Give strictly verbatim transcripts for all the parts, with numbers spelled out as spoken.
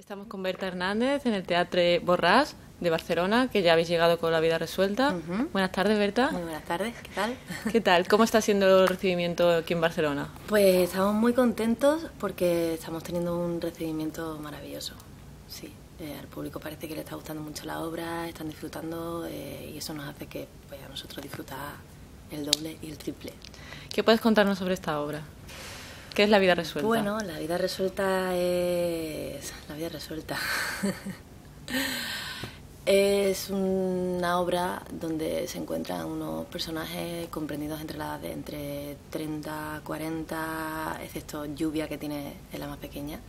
Estamos con Berta Hernández en el Teatre Borràs de Barcelona, que ya habéis llegado con La vida resuelta. Uh-huh. Buenas tardes, Berta. Muy buenas tardes, ¿qué tal? ¿Qué tal? ¿Cómo está siendo el recibimiento aquí en Barcelona? Pues estamos muy contentos porque estamos teniendo un recibimiento maravilloso. Sí, eh, al público parece que le está gustando mucho la obra, están disfrutando eh, y eso nos hace que pues, a nosotros disfrutar el doble y el triple. ¿Qué puedes contarnos sobre esta obra? ¿Qué es La vida resuelta? Bueno, La vida resuelta es... La vida resuelta... Es una obra donde se encuentran unos personajes comprendidos entre la edad de entre treinta, cuarenta, excepto Lluvia, que tiene es la más pequeña.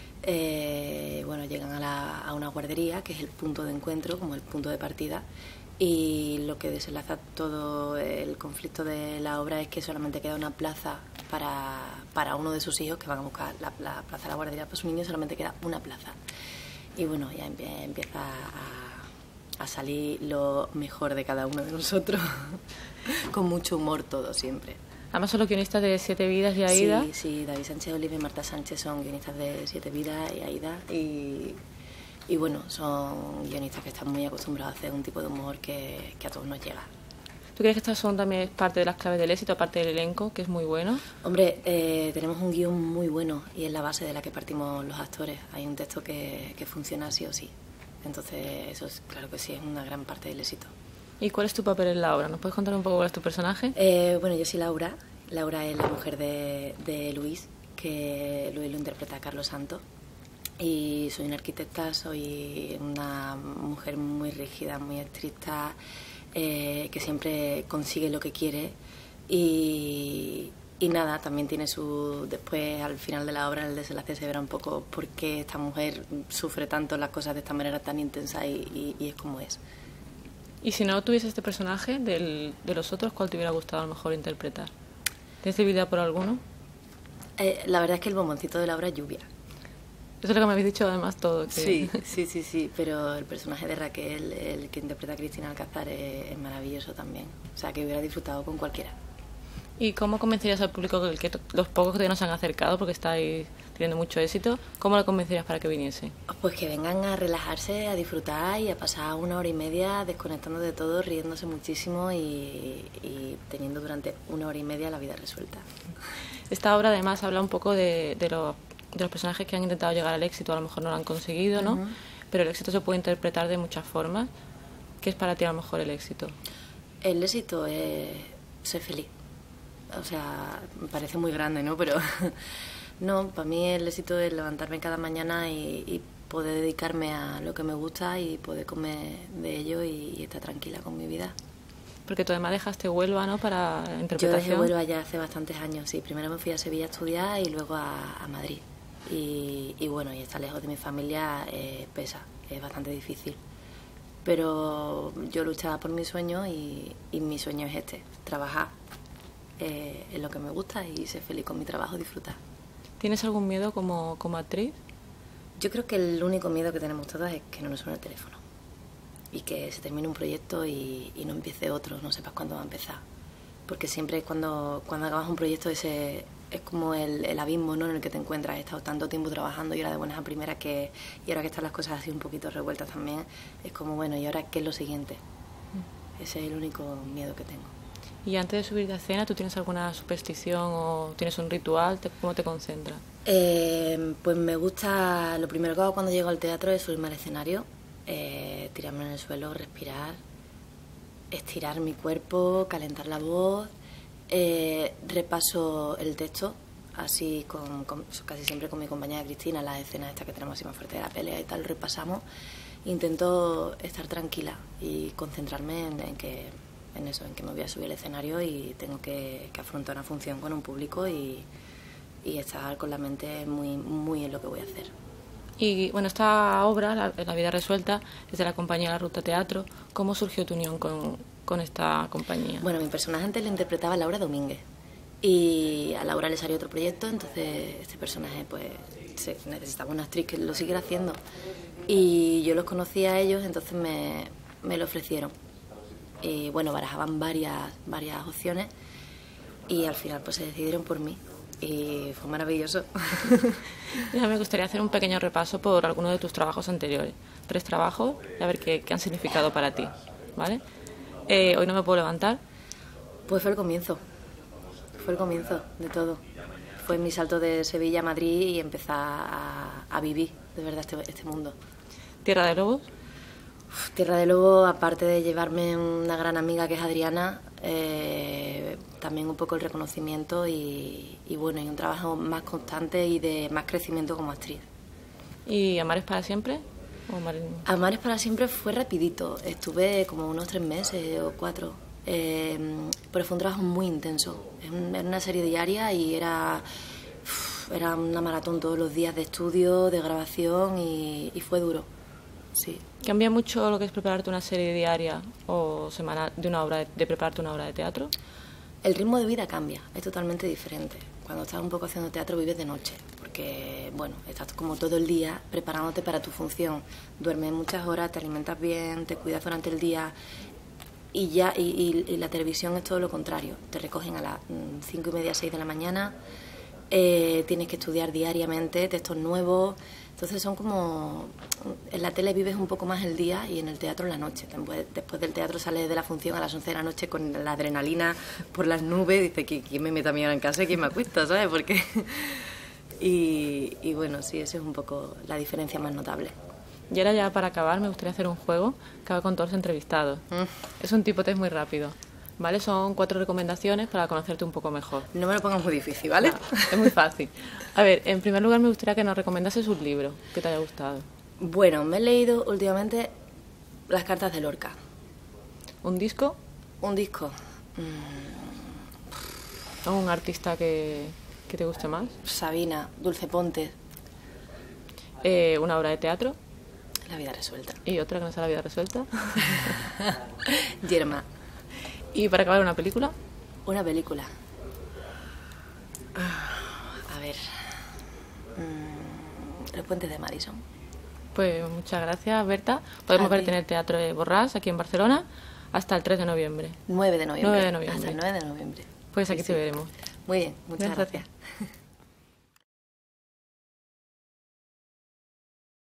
Eh, bueno, llegan a, la, a una guardería, que es el punto de encuentro, como el punto de partida, y lo que desenlaza todo el conflicto de la obra es que solamente queda una plaza para, para uno de sus hijos, que van a buscar la, la plaza de la guardería para su niño, solamente queda una plaza. Y bueno, ya empieza a a salir lo mejor de cada uno de nosotros, con mucho humor todo siempre. Además son los guionistas de Siete vidas y Aída. Sí, sí, David Sánchez Oliva y Marta Sánchez son guionistas de Siete vidas y Aída, y, y bueno, son guionistas que están muy acostumbrados a hacer un tipo de humor que, que a todos nos llega. ¿Tú crees que estas son también parte de las claves del éxito, aparte del elenco, que es muy bueno? Hombre, eh, tenemos un guión muy bueno y es la base de la que partimos los actores. Hay un texto que, que funciona sí o sí. Entonces, eso es, claro que sí, es una gran parte del éxito. ¿Y cuál es tu papel en la obra? ¿Nos puedes contar un poco cuál es tu personaje? Eh, bueno, yo soy Laura. Laura es la mujer de, de Luis, que Luis lo interpreta a Carlos Santos. Y soy una arquitecta, soy una mujer muy rígida, muy estricta, eh, que siempre consigue lo que quiere. Y... Y nada, también tiene su... Después, al final de la obra, el desenlace se verá un poco por qué esta mujer sufre tanto las cosas de esta manera tan intensa y, y, y es como es. Y si no tuviese este personaje del, de los otros, ¿cuál te hubiera gustado a lo mejor interpretar? ¿Tienes debilidad por alguno? Eh, la verdad es que el bomboncito de la obra es Lluvia. Eso es lo que me habéis dicho además todo. Que... Sí, sí, sí, sí, pero el personaje de Raquel, el que interpreta a Cristina Alcázar, es, es maravilloso también. O sea, que hubiera disfrutado con cualquiera. ¿Y cómo convencerías al público, que, que los pocos que nos han acercado, porque estáis teniendo mucho éxito, cómo lo convencerías para que viniese? Pues que vengan a relajarse, a disfrutar y a pasar una hora y media desconectando de todo, riéndose muchísimo y, y teniendo durante una hora y media la vida resuelta. Esta obra además habla un poco de, de, lo, de los personajes que han intentado llegar al éxito, a lo mejor no lo han conseguido, ¿no? Uh-huh. Pero el éxito se puede interpretar de muchas formas. ¿Qué es para ti a lo mejor el éxito? El éxito es ser feliz. O sea, me parece muy grande, ¿no? Pero no, para mí el éxito es levantarme cada mañana y, y poder dedicarme a lo que me gusta y poder comer de ello y, y estar tranquila con mi vida. Porque tú además dejaste Huelva, ¿no?, para interpretación. Yo dejé Huelva ya hace bastantes años, sí. Primero me fui a Sevilla a estudiar y luego a, a Madrid. Y, y bueno, y estar lejos de mi familia eh, pesa, es bastante difícil. Pero yo luchaba por mi sueño y, y mi sueño es este, trabajar. Eh, es lo que me gusta y ser feliz con mi trabajo, disfrutar. ¿Tienes algún miedo como, como actriz? Yo creo que el único miedo que tenemos todas es que no nos suene el teléfono y que se termine un proyecto y, y no empiece otro, no sepas cuándo va a empezar, porque siempre cuando, cuando acabas un proyecto ese es como el, el abismo, ¿no?, en el que te encuentras. He estado tanto tiempo trabajando y ahora de buenas a primeras que, y ahora que están las cosas así un poquito revueltas también, es como bueno, ¿y ahora qué es lo siguiente? Mm. Ese es el único miedo que tengo. Y antes de subir de escena, ¿tú tienes alguna superstición o tienes un ritual? ¿Cómo te concentras? Eh, pues me gusta, lo primero que hago cuando llego al teatro es subirme al escenario, eh, tirarme en el suelo, respirar, estirar mi cuerpo, calentar la voz, eh, repaso el texto, así con, con, casi siempre con mi compañera Cristina, las escenas estas que tenemos así más fuerte de la pelea y tal, repasamos. Intento estar tranquila y concentrarme en, en que... en eso, en que me voy a subir al escenario y tengo que, que afrontar una función con un público y, y estar con la mente muy, muy en lo que voy a hacer. Y bueno, esta obra, La, la vida resuelta, es de la compañía La Ruta Teatro. ¿Cómo surgió tu unión con, con esta compañía? Bueno, mi personaje antes le interpretaba a Laura Domínguez y a Laura le salió otro proyecto, entonces este personaje pues se, necesitaba una actriz que lo siguiera haciendo y yo los conocía a ellos, entonces me, me lo ofrecieron. Y bueno, barajaban varias, varias opciones y al final pues se decidieron por mí. y fue maravilloso. Ya me gustaría hacer un pequeño repaso por alguno de tus trabajos anteriores. Tres trabajos, y a ver qué, qué han significado para ti, ¿vale? Eh, hoy no me puedo levantar. Pues fue el comienzo, fue el comienzo de todo. Fue mi salto de Sevilla a Madrid y empezar a, a vivir de verdad este, este mundo. Tierra de Lobos. Uf, Tierra de Lobos, aparte de llevarme una gran amiga que es Adriana, eh, también un poco el reconocimiento y, y bueno, y un trabajo más constante y de más crecimiento como actriz. ¿Y Amar es para siempre? ¿O Mar... Amar es para siempre fue rapidito, estuve como unos tres meses o cuatro, eh, pero fue un trabajo muy intenso, era una serie diaria y era, uf, era una maratón todos los días de estudio, de grabación y, y fue duro, sí. ¿Cambia mucho lo que es prepararte una serie diaria o semanal de una obra de, de prepararte una obra de teatro? El ritmo de vida cambia, es totalmente diferente. Cuando estás un poco haciendo teatro vives de noche, porque bueno, estás como todo el día preparándote para tu función. Duermes muchas horas, te alimentas bien, te cuidas durante el día y ya y, y, y la televisión es todo lo contrario. Te recogen a las cinco y media, seis de la mañana, eh, tienes que estudiar diariamente textos nuevos. Entonces son como... En la tele vives un poco más el día y en el teatro la noche. Después, después del teatro sales de la función a las once de la noche con la adrenalina por las nubes. Dices, ¿quién me mete a mí ahora en casa y quién me acuesta? ¿Sabes? Porque... y, y bueno, sí, esa es un poco la diferencia más notable. Y ahora ya para acabar me gustaría hacer un juego que hago con todos los entrevistados. Mm. Es un tipo test muy rápido. ¿Vale? Son cuatro recomendaciones para conocerte un poco mejor. No me lo pongas muy difícil, ¿vale? No, es muy fácil. A ver, en primer lugar me gustaría que nos recomendases un libro que te haya gustado. Bueno, me he leído últimamente Las cartas de Lorca. ¿Un disco? Un disco. ¿O un artista que, que te guste más? Sabina, Dulce Ponte. Eh, ¿Una obra de teatro? La vida resuelta. ¿Y otra que no sea La vida resuelta? Yerma. ¿Y para acabar una película? Una película. A ver. Mm, Los puentes de Madison. Pues muchas gracias, Berta. Podemos verte en el Teatro de Borràs, aquí en Barcelona, hasta el tres de noviembre. nueve de noviembre. nueve de noviembre. Hasta el nueve de noviembre. Pues aquí sí, te sí. veremos. Muy bien, muchas gracias. gracias.